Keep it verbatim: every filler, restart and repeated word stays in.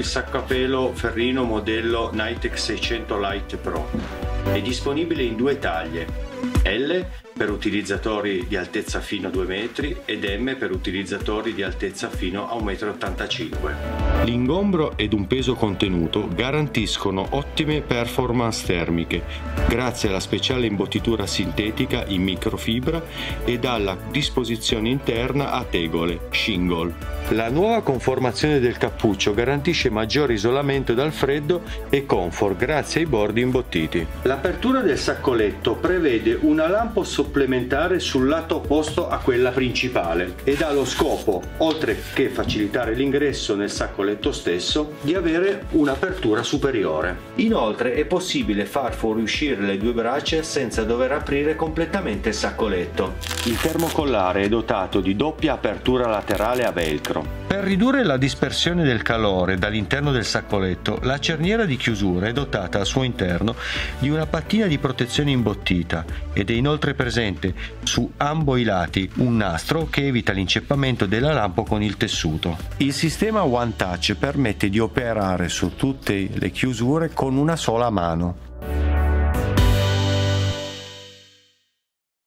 il sacco a pelo Ferrino modello Nitec seicento Lite Pro. È disponibile in due taglie, L per utilizzatori di altezza fino a due metri ed M per utilizzatori di altezza fino a un metro e ottantacinque. L'ingombro ed un peso contenuto garantiscono ottime performance termiche grazie alla speciale imbottitura sintetica in microfibra ed alla disposizione interna a tegole, shingle. La nuova conformazione del cappuccio garantisce maggiore isolamento dal freddo e comfort grazie ai bordi imbottiti. L'apertura del saccoletto prevede una lampo supplementare sul lato opposto a quella principale ed ha lo scopo, oltre che facilitare l'ingresso nel saccoletto stesso, di avere un'apertura superiore. Inoltre è possibile far fuoriuscire le due braccia senza dover aprire completamente il saccoletto. Il termocollare è dotato di doppia apertura laterale a velcro. Per ridurre la dispersione del calore dall'interno del saccoletto, la cerniera di chiusura è dotata al suo interno di una pattina di protezione imbottita ed è inoltre presente su ambo i lati un nastro che evita l'inceppamento della lampo con il tessuto. Il sistema One Touch permette di operare su tutte le chiusure con una sola mano.